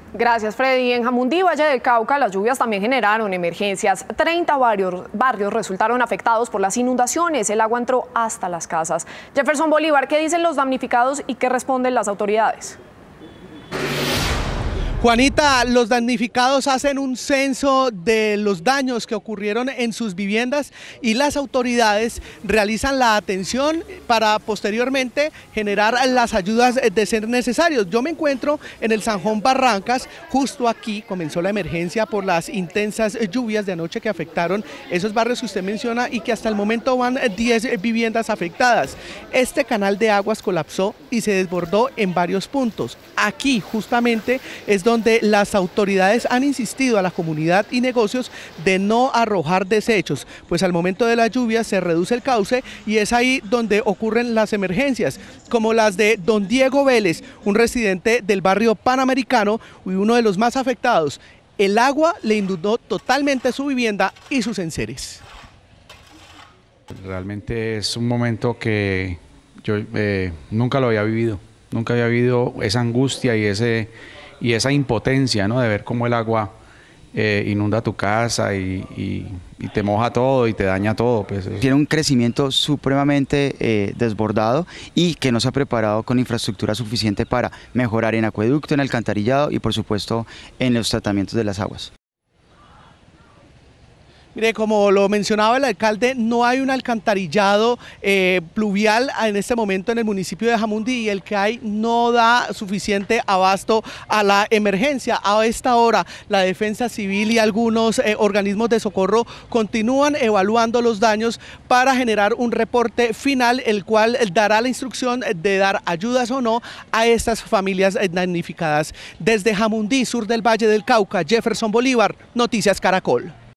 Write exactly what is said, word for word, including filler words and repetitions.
Gracias, Freddy. En Jamundí, Valle del Cauca, las lluvias también generaron emergencias. treinta barrios, barrios resultaron afectados por las inundaciones. El agua entró hasta las casas. Jefferson Bolívar, ¿qué dicen los damnificados y qué responden las autoridades? Juanita, los damnificados hacen un censo de los daños que ocurrieron en sus viviendas y las autoridades realizan la atención para posteriormente generar las ayudas de ser necesarios. Yo me encuentro en el Sanjón Barrancas, justo aquí comenzó la emergencia por las intensas lluvias de anoche que afectaron esos barrios que usted menciona y que hasta el momento van diez viviendas afectadas. Este canal de aguas colapsó y se desbordó en varios puntos. Aquí justamente es donde donde las autoridades han insistido a la comunidad y negocios de no arrojar desechos, pues al momento de la lluvia se reduce el cauce y es ahí donde ocurren las emergencias, como las de don Diego Vélez, un residente del barrio Panamericano y uno de los más afectados. El agua le inundó totalmente su vivienda y sus enseres. Realmente es un momento que yo eh, nunca lo había vivido, nunca había vivido esa angustia y ese y esa impotencia, ¿no? De ver cómo el agua eh, inunda tu casa y, y, y te moja todo y te daña todo. Pues. Tiene un crecimiento supremamente eh, desbordado y que no se ha preparado con infraestructura suficiente para mejorar en acueducto, en alcantarillado y por supuesto en los tratamientos de las aguas. Mire, como lo mencionaba el alcalde, no hay un alcantarillado eh, pluvial en este momento en el municipio de Jamundí y el que hay no da suficiente abasto a la emergencia. A esta hora la Defensa Civil y algunos eh, organismos de socorro continúan evaluando los daños para generar un reporte final, el cual dará la instrucción de dar ayudas o no a estas familias damnificadas. Desde Jamundí, sur del Valle del Cauca, Jefferson Bolívar, Noticias Caracol.